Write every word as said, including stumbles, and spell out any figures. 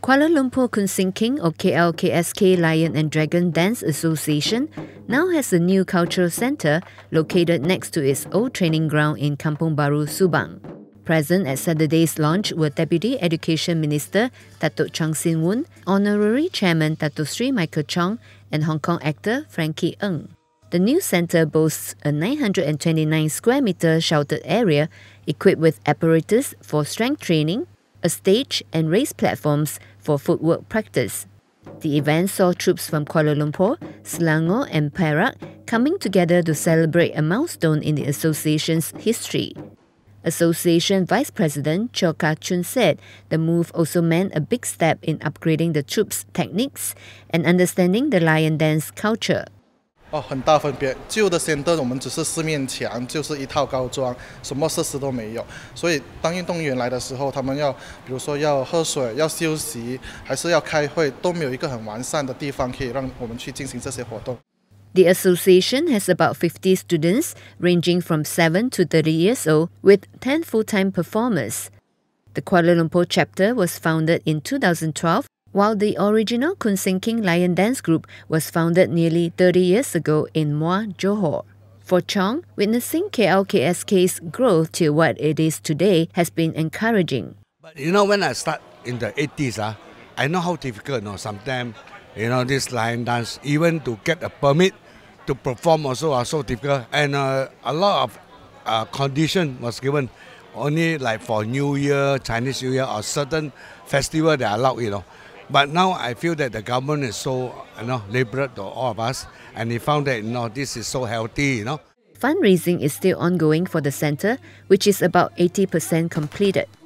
Kuala Lumpur Keng or K L K S K Lion and Dragon Dance Association now has a new cultural centre located next to its old training ground in Kampong Baru, Subang. Present at Saturday's launch were Deputy Education Minister Datuk Chong Woon, Honorary Chairman Datuk Sri Michael Chong, and Hong Kong actor Frankie Ng. The new centre boasts a nine hundred twenty-nine square metre sheltered area equipped with apparatus for strength training, a stage and raised platforms for footwork practice. The event saw troops from Kuala Lumpur, Selangor and Perak coming together to celebrate a milestone in the association's history. Association Vice President Chong said the move also meant a big step in upgrading the troops' techniques and understanding the lion dance culture. 哦，很大分别。旧的 center 我们只是四面墙，就是一套高装，什么设施都没有。所以当运动员来的时候，他们要，比如说要喝水、要休息，还是要开会，都没有一个很完善的地方可以让我们去进行这些活动。 The association has about fifty students ranging from seven to thirty years old with ten full-time performers. The Kuala Lumpur chapter was founded in two thousand twelve, while the original Keng Lion Dance Group was founded nearly thirty years ago in Muar, Johor. For Chong, witnessing K L K S K's growth to what it is today has been encouraging. But you know, when I start in the eighties, uh, I know how difficult, you know, sometimes, you know, this lion dance, even to get a permit to perform also are so difficult. And uh, a lot of uh, condition was given, only like for New Year, Chinese New Year, or certain festival they are allowed, you know. But now I feel that the government is so, you know, liberal to all of us, and they found that, you know, this is so healthy, you know. Fundraising is still ongoing for the centre, which is about eighty percent completed.